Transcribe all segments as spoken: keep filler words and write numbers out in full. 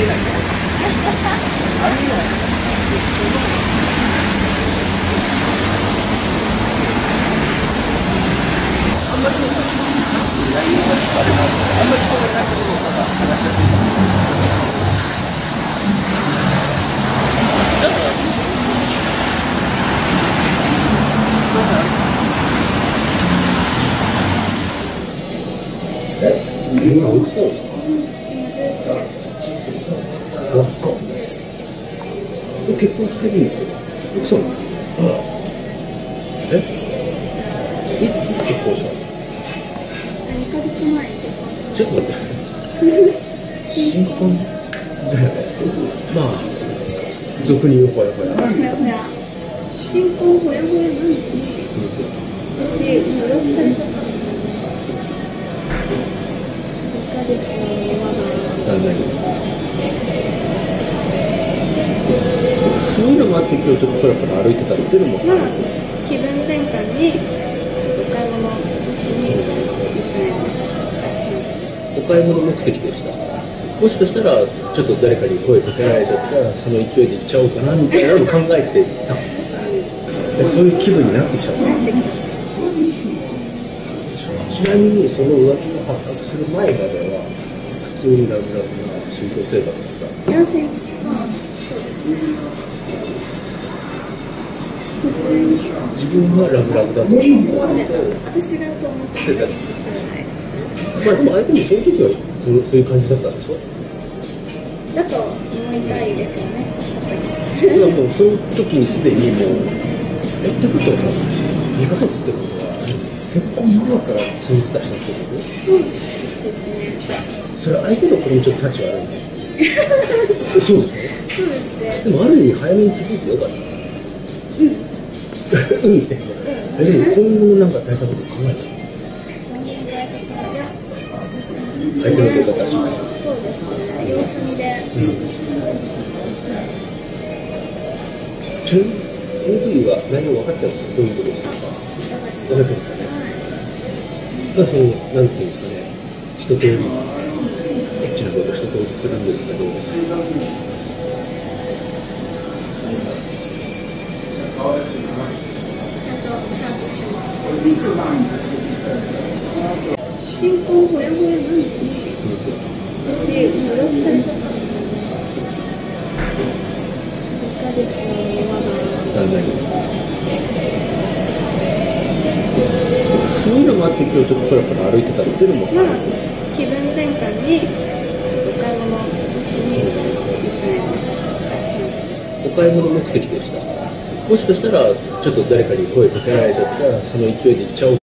今おいくつなんですか？あ、そう。結婚してるんですよ。奥さん。え？いつ結婚したの？ にかげつまえに結婚しました。 ちょっと待って。新婚だよね。まあ、俗に言うほやほや。 ほやほや。新婚ほやほやなのに、私、もうロックされちゃったの。にかげつまだ。 なんだけど。そういうのもあって今日ちょっとプラプラ歩いてたっていうのも、 まあ、気分転換にちょっとお買い物しにみたいな。 お買い物目的でした。もしかしたらちょっと誰かに声かけられちゃったらその勢いで行っちゃおうかなみたいなのを考えてた。でそういう気分になってきちゃった。ちなみにその浮気が発覚する前までは普通にラブラブな新婚生活だった。 いや、せん、まあ、そうですね。普通に。 自分はラブラブだと思ってた。 私がそう思ってた。 まあでも相手もその時はそうそういう感じだったんでしょ？ だと思いたいですよね。 いやもうその時にすでにもうえってことはさ、にかげつってことは結婚前から続いてた人ってこと？ そうですね。 それ相手の子にちょっとタッチ悪いね。そうでしょ？ そうですね。 でもある意味早めに気づいてよかった。うん。うんって。えでも今後のなんか対策とか考えたの？相手の出方しない。 そうですね。様子見で。 うん。ちなみに エーブイ は内容分かってますか？どういうことですか？分かってますかね。まあそのなんていうんですかね。一通りエッチなこと一通りするんですけど。 新婚ほやほやなのに、私、もうロックされちゃったの。にかげつまだ。 なんだけど。そういうのもあって今日ちょっとプラプラ歩いてたっていうのも、 まあ、気分転換にちょっとお買い物しにみたいな。 お買い物目的でした。もしかしたらちょっと誰かに声かけられちゃったらその勢いで行っちゃおう。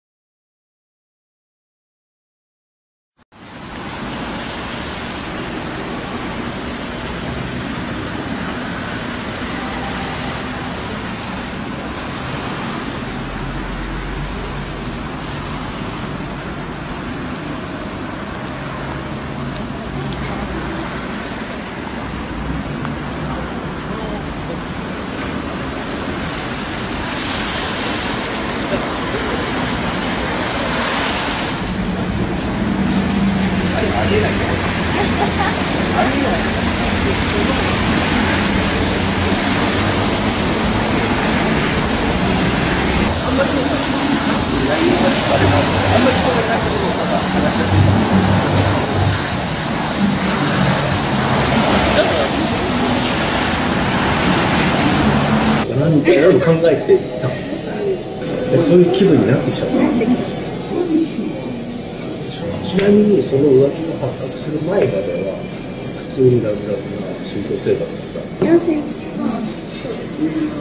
みたいなのを考えてた。でそういう気分になってきちゃった。ちなみにその浮気が発覚する前までは普通にラブラブな新婚生活だった。 いや、せん、まあ、そうですね。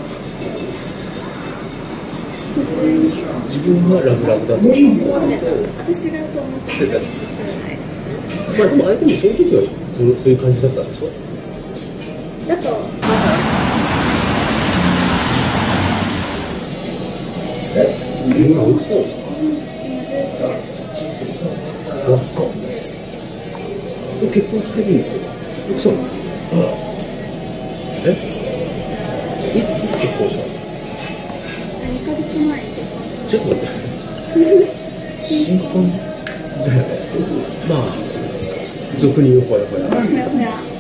普通に。 自分はラブラブだと思ってた。 私がそう思ってた。 まあでも相手もその時はそうそういう感じだったんでしょ？ だと、 え？今おいくつなんですか？ 今じゅうごです。 あ、そう。結婚してるんですよ。奥さん。え？いつ結婚したの？ にかげつまえに結婚しました。 ちょっと待って。新婚だよね。まあ、俗に言うほやほや。 ほやほや。